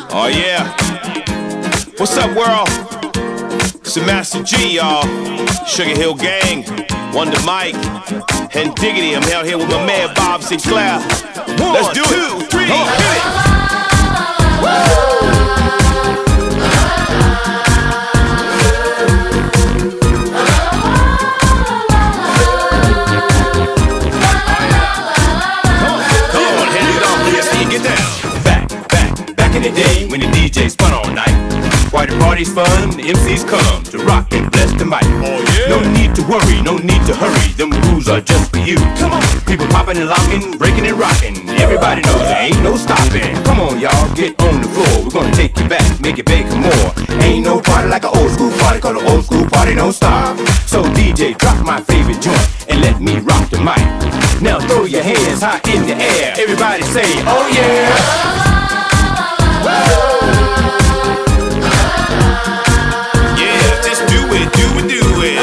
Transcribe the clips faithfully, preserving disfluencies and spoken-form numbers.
Oh yeah. What's up, world? It's the Master G, y'all. Sugar Hill Gang, Wonder Mike, and Diggity. I'm out here with my man Bob Sinclair. One, Let's do two, it. Three, hit it. Woo! In the day when the D J spun all night, why the party's fun, the M Cs come to rock and bless the mic. Oh, yeah. No need to worry, no need to hurry, them rules are just for you. Come on, people popping and locking, breaking and rocking. Everybody knows there ain't no stopping. Come on, y'all, get on the floor. We're gonna take you back, make it big for more. Ain't no party like an old school party, cause an old school party don't stop. So D J, drop my favorite joint and let me rock the mic. Now throw your hands high in the air. Everybody say, oh yeah. Yeah, just do it, do it, do it.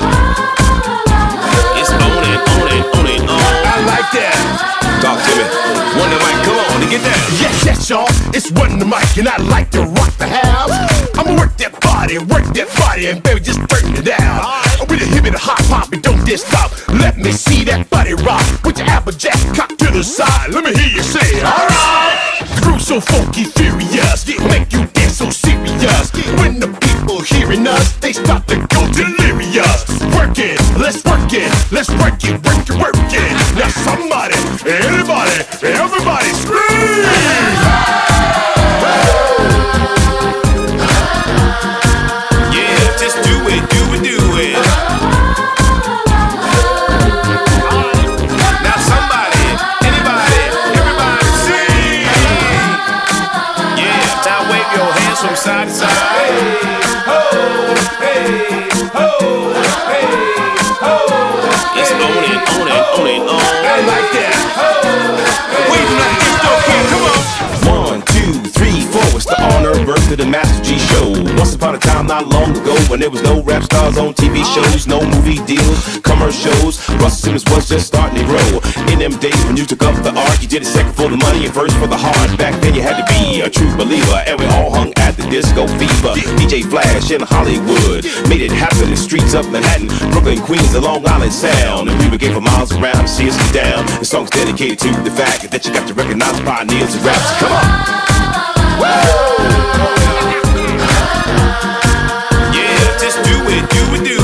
It's on it, on it, on it, on. I like that. Talk to me. Wonder Mike, come on and get down. Yes, yes, y'all. It's Wonder Mike, and I like to rock the house. I'ma work that body, work that body, and baby, just turn it down. With a hip and a hop hop, and don't just stop. Let me see that body rock. With your applejack cocked to the side. Let me hear you say, alright. The groove so funky, furious, make you dance so serious. When the people hearing us, they start to go delirious. Work it, let's work it, let's work it, work it, work it. Now somebody, anybody, everybody scream! Yeah, just do it, do it, do it. Now somebody, anybody, everybody sing. Yeah, now wave your hands from side to side. Hey, ho, hey, ho, hey, ho. It's on it, on it, on it, on. I like that. Wave like this, don't care, come on. One, two, three, four. It's the honor birth of the Master G Show. Once upon a time, not long ago, when there was no rap stars on T V shows, no movie deals, commercials. Russell Simmons was just starting to grow. In them days when you took up the art, you did it second for the money and first for the heart. Back then you had to be a true believer, and we all hung at the Disco Fever. D J Flash in Hollywood made it happen in the streets of Manhattan, Brooklyn, Queens, and Long Island Sound. And we would get for miles around to see us down. The song's dedicated to the fact that you got to recognize pioneers and raps. Come on! Yeah, just do it, do it, do